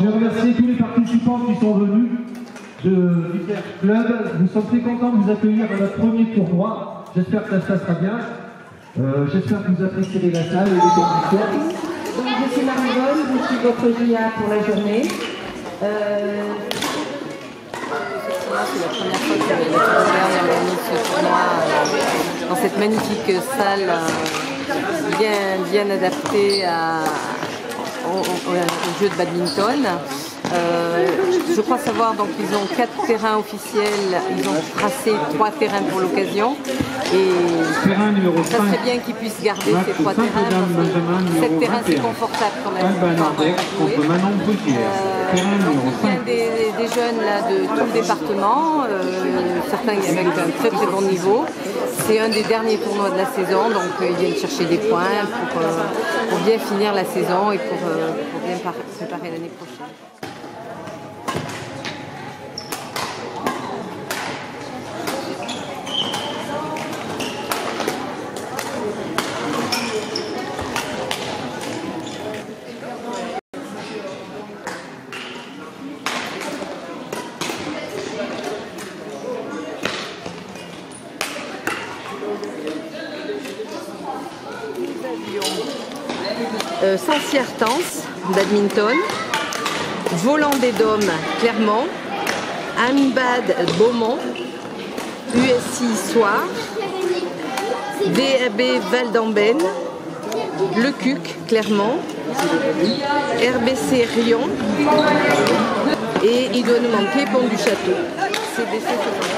vais remercier tous les participants qui sont venus de l'Hyper Club. Nous sommes très contents de vous accueillir à notre premier tournoi. J'espère que ça se passera bien. J'espère que vous apprécierez la salle et les conditions. Donc je suis Marie-Vonne, je suis votre JA pour la journée. C'est la première fois que les Tournois organisent ce tournoi dans cette magnifique salle bien adaptée au jeu de badminton. Je crois savoir donc qu'ils ont 4 terrains officiels, ils ont tracé 3 terrains pour l'occasion et ça serait bien qu'ils puissent garder ces 3 terrains. 7 terrains c'est confortable quand même pour jouer. Des jeunes là, de tout le département, certains avec un très bon niveau. C'est un des derniers tournois de la saison, donc ils viennent chercher des points pour bien finir la saison et pour bien préparer l'année prochaine. Saint-Ciertens, badminton, Volant des Dômes, Clermont, Ambad, Beaumont, USI Soir, DAB Val-d'Amben, Le Cuc, Clermont, RBC Rion et il doit nous manquer Pont du Château. CDC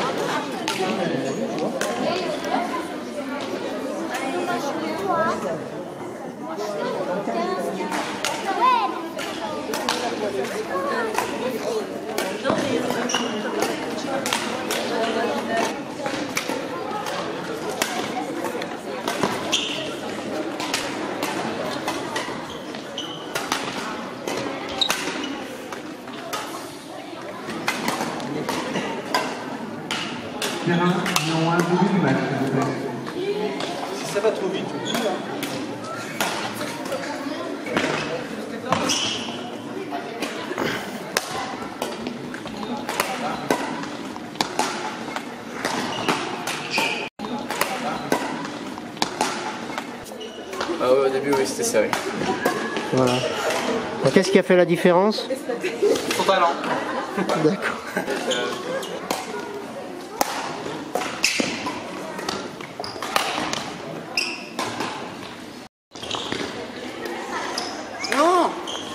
Terrain numéro 1 du match, s'il vous plaît. Si ça va trop vite, je vous dis là. Au début, oui, c'était serré. Voilà. Qu'est-ce qui a fait la différence? Son talent. D'accord. Non.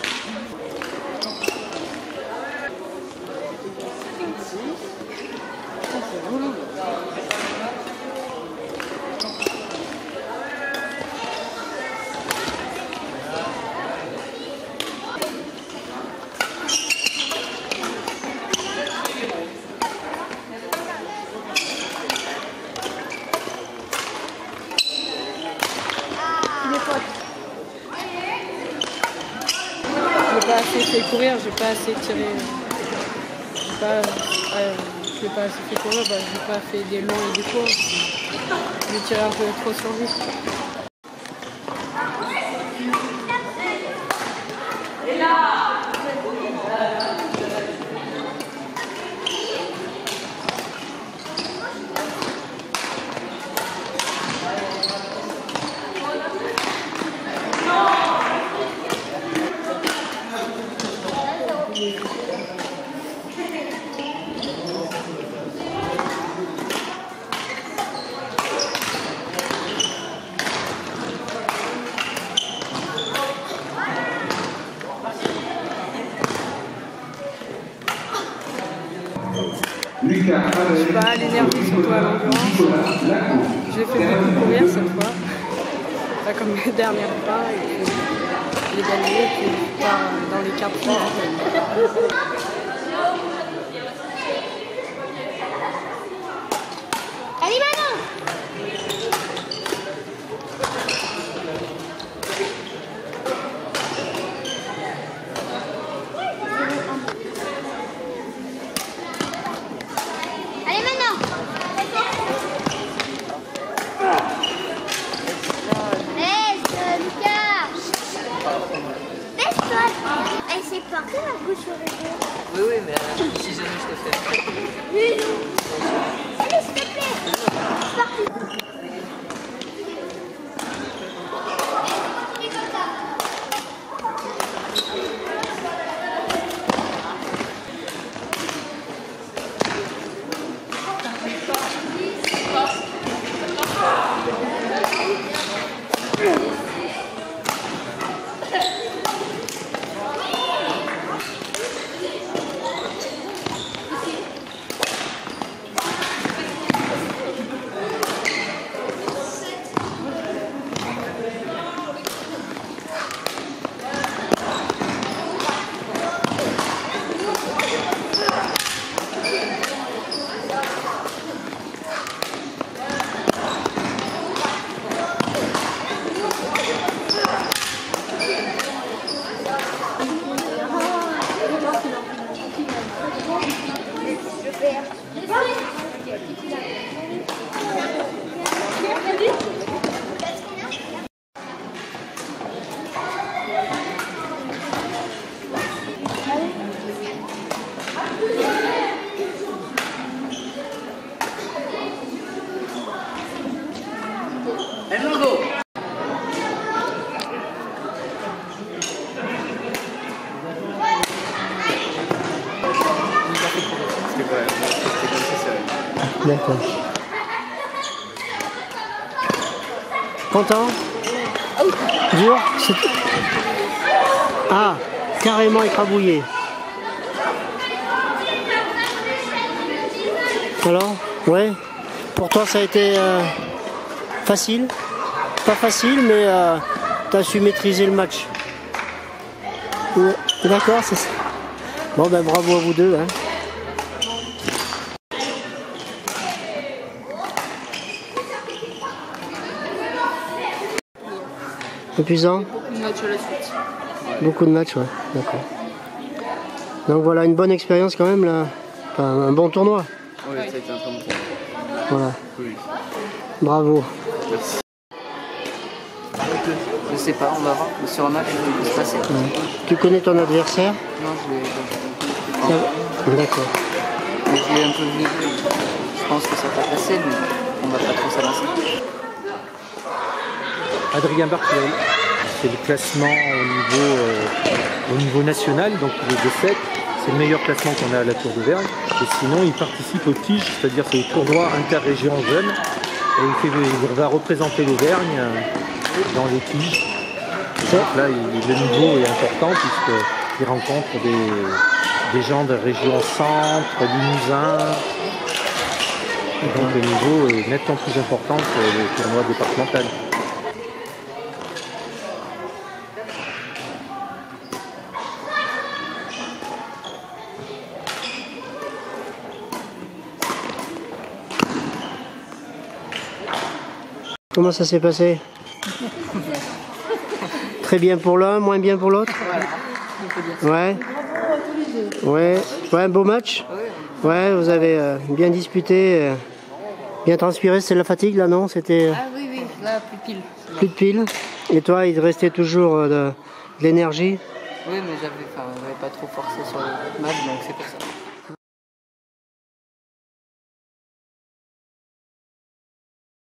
J'ai pas assez fait courir, j'ai pas assez tiré. J'ai pas assez fait courir, j'ai pas fait des longs et des courts. J'ai tiré un peu trop sur lui. Lucas, Je suis pas l'énergie surtout à l'endurance. J'ai fait beaucoup courir cette fois. Pas comme les dernières fois. J'ai gagné et puis dans les quarts de finale. Allez Manon! Allez maintenant! Laisse Lucas! Laisse-toi! Eh, c'est partout la couche sur les deux. Oui, oui, mais si jamais je te fais. Allez, s'il te plaît. C'est parti. D'accord. Content? Dur? Ah, carrément écrabouillé. Alors? Ouais. Pour toi, ça a été facile? Pas facile, mais tu as su maîtriser le match. Ouais. D'accord, c'est ça. Bon, ben bravo à vous deux. Hein. Épuisant? Beaucoup de matchs à la suite. Beaucoup de matchs, ouais, d'accord. Donc voilà, une bonne expérience quand même là. Enfin, un bon tournoi. Oui, ça a été un très bon tournoi. Voilà. Oui. Bravo. Merci. Je sais pas, on va voir. Sur un match, il va se passer. Ouais. Tu connais ton adversaire? Non, je l'ai. D'accord. Mais je l'ai un peu vu. Je pense que ça va passer, mais on va pas trop s'avancer. Adrien Barthelin, c'est le classement au niveau national, donc il est de 7. C'est le meilleur classement qu'on a à la Tour d'Auvergne. Et sinon, il participe au TIGE, c'est-à-dire c'est le tournoi interrégion jeune. Et il va représenter l'Auvergne dans les TIGE. Donc là, le niveau est important puisqu'il rencontre des gens de région centre, Limousin. Et donc le niveau est nettement plus important que le tournoi départemental. Comment ça s'est passé? Très bien pour l'un, moins bien pour l'autre? Ouais. Ouais. Ouais, un beau match? Ouais, vous avez bien disputé, bien transpiré. C'est la fatigue là, non? C'était. Ah oui, oui, là, plus pile. Plus de piles? Et toi, il te restait toujours de l'énergie? Oui, mais j'avais pas trop forcé sur le match, donc c'est pour ça.